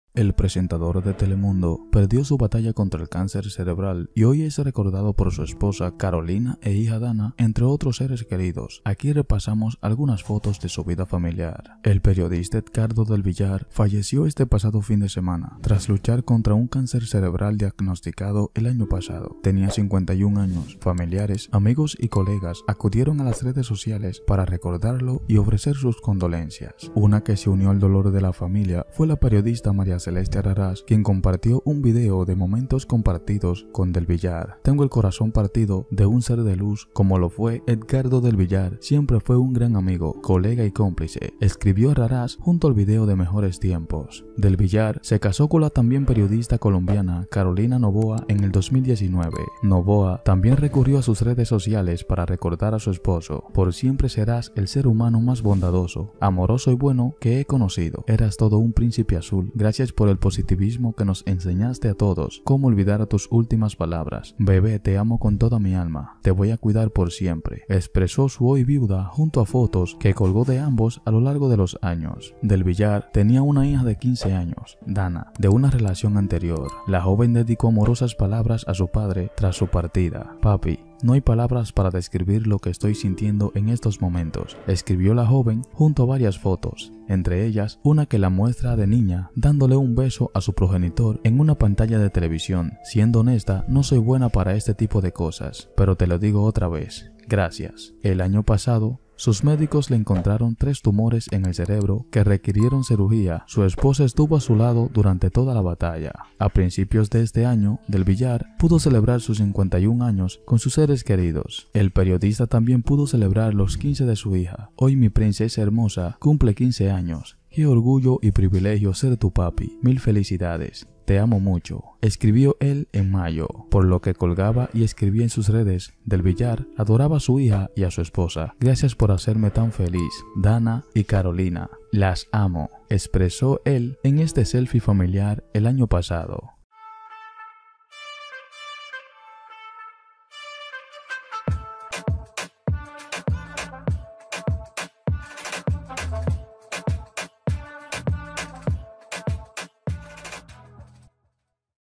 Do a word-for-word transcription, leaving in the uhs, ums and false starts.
El presentador de Telemundo perdió su batalla contra el cáncer cerebral y hoy es recordado por su esposa Carolina e hija Dana, entre otros seres queridos. Aquí repasamos algunas fotos de su vida familiar. El periodista Edgardo del Villar falleció este pasado fin de semana tras luchar contra un cáncer cerebral diagnosticado el año pasado. Tenía cincuenta y un años. Familiares, amigos y colegas acudieron a las redes sociales para recordarlo y ofrecer sus condolencias. Una que se unió al dolor de la familia fue la periodista María Celeste Araraz, quien compartió un video de momentos compartidos con Del Villar. Tengo el corazón partido de un ser de luz como lo fue Edgardo del Villar. Siempre fue un gran amigo, colega y cómplice, escribió Araraz junto al video de Mejores Tiempos. Del Villar se casó con la también periodista colombiana Carolina Noboa en el dos mil diecinueve. Noboa también recurrió a sus redes sociales para recordar a su esposo. Por siempre serás el ser humano más bondadoso, amoroso y bueno que he conocido. Eras todo un príncipe azul. Gracias por el positivismo que nos enseñaste a todos. Cómo olvidar a tus últimas palabras. Bebé, te amo con toda mi alma. Te voy a cuidar por siempre. Expresó su hoy viuda junto a fotos que colgó de ambos a lo largo de los años. Del Villar tenía una hija de quince años, Dana, de una relación anterior. La joven dedicó amorosas palabras a su padre tras su partida. Papi, no hay palabras para describir lo que estoy sintiendo en estos momentos, escribió la joven junto a varias fotos, entre ellas una que la muestra de niña dándole un beso a su progenitor en una pantalla de televisión. Siendo honesta, no soy buena para este tipo de cosas, pero te lo digo otra vez, gracias. El año pasado, sus médicos le encontraron tres tumores en el cerebro que requirieron cirugía. Su esposa estuvo a su lado durante toda la batalla. A principios de este año, Del Villar pudo celebrar sus cincuenta y un años con sus seres queridos. El periodista también pudo celebrar los quince de su hija. Hoy mi princesa hermosa cumple quince años. Qué orgullo y privilegio ser tu papi. Mil felicidades. Te amo mucho, escribió él en mayo, por lo que colgaba y escribía en sus redes. Del Villar adoraba a su hija y a su esposa. Gracias por hacerme tan feliz, Dana y Carolina. Las amo, expresó él en este selfie familiar el año pasado.